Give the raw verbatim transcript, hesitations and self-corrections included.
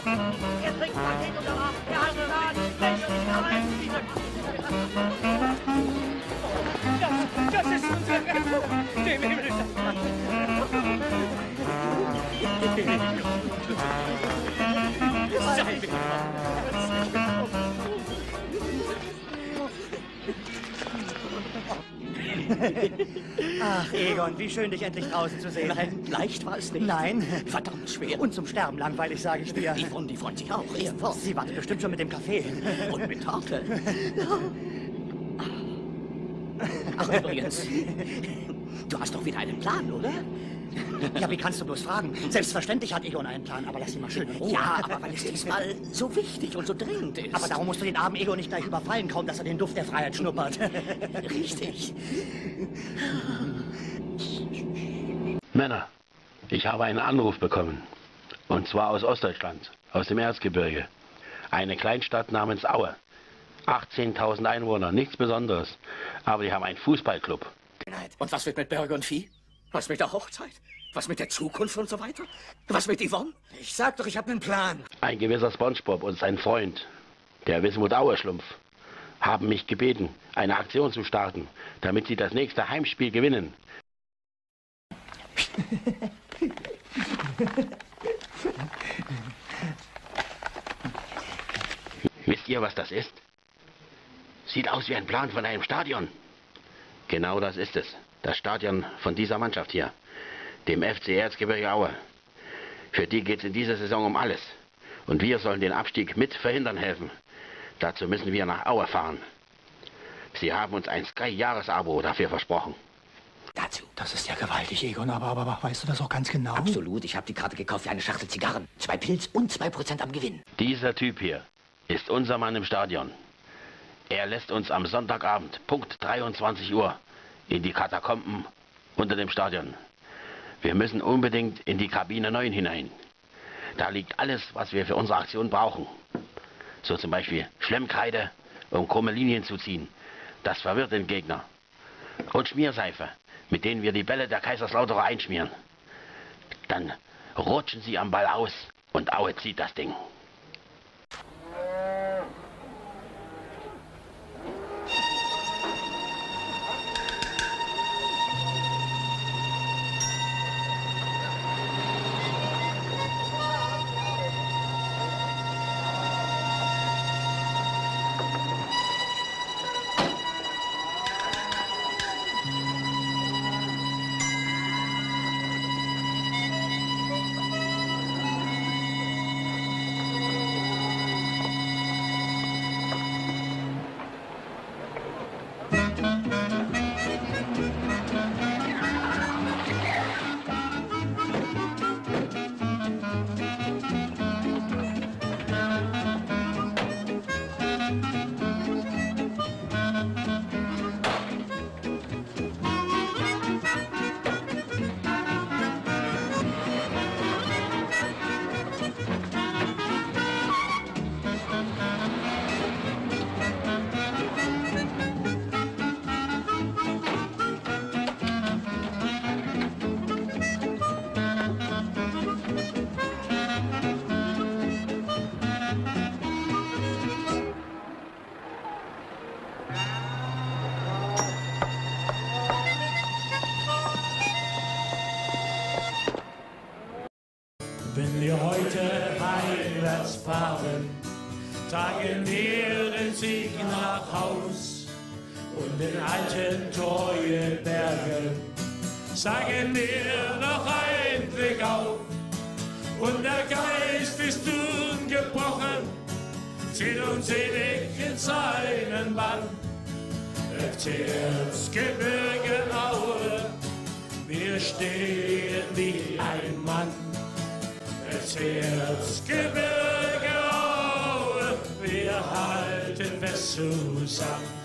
Er trinkt Paket und danach, er hat Plan, Mensch, nicht rein. Das, das ist unsere Rettung. Dem Himmel sei Ach, Egon, wie schön, dich endlich draußen zu sehen. Nein, leicht war es nicht. Nein. Verdammt schwer. Und zum Sterben langweilig, sage ich dir. Die Yvonne, die freut sich auch. Erst fort. Sie wartet bestimmt schon mit dem Kaffee. Und mit Torte. Ach, übrigens, du hast doch wieder einen Plan, oder? Ja, wie kannst du bloß fragen? Selbstverständlich hat Egon einen Plan, aber lass ihn mal schön in Ruhe. Ja, aber weil es diesmal so wichtig und so dringend ist. Aber darum musst du den armen Egon nicht gleich überfallen, kaum dass er den Duft der Freiheit schnuppert. Richtig. Männer, ich habe einen Anruf bekommen. Und zwar aus Ostdeutschland, aus dem Erzgebirge. Eine Kleinstadt namens Aue. achtzehntausend Einwohner, nichts Besonderes. Aber die haben einen Fußballclub. Und was wird mit Bürger und Vieh? Was mit der Hochzeit? Was mit der Zukunft und so weiter? Was mit Yvonne? Ich sag doch, ich habe einen Plan. Ein gewisser SpongeBob und sein Freund, der Wismut Auerschlumpf, haben mich gebeten, eine Aktion zu starten, damit sie das nächste Heimspiel gewinnen. Wisst ihr, was das ist? Sieht aus wie ein Plan von einem Stadion. Genau das ist es. Das Stadion von dieser Mannschaft hier, dem F C Erzgebirge Aue. Für die geht es in dieser Saison um alles. Und wir sollen den Abstieg mit verhindern helfen. Dazu müssen wir nach Aue fahren. Sie haben uns ein Sky-Jahresabo dafür versprochen. Dazu. Das ist ja gewaltig, Egon, aber, aber, aber weißt du das auch ganz genau? Absolut, ich habe die Karte gekauft für eine Schachtel Zigarren. Zwei Pilz und zwei Prozent am Gewinn. Dieser Typ hier ist unser Mann im Stadion. Er lässt uns am Sonntagabend, Punkt dreiundzwanzig Uhr, in die Katakomben unter dem Stadion. Wir müssen unbedingt in die Kabine neun hinein. Da liegt alles, was wir für unsere Aktion brauchen. So zum Beispiel Schlemmkreide, um krumme Linien zu ziehen. Das verwirrt den Gegner. Und Schmierseife, mit denen wir die Bälle der Kaiserslauterer einschmieren. Dann rutschen sie am Ball aus und Aue zieht das Ding. Wenn wir heute heimwärts fahren, tragen wir den Sieg nach Haus und den alten treue Bergen sagen wir noch ein Blick auf. Und der Geist ist ungebrochen, zieht uns ewig in seinen Bann. F C Erzgebirge Aue, wir stehen wie ein Mann. F C Erzgebirge Aue, wir halten fest zusammen.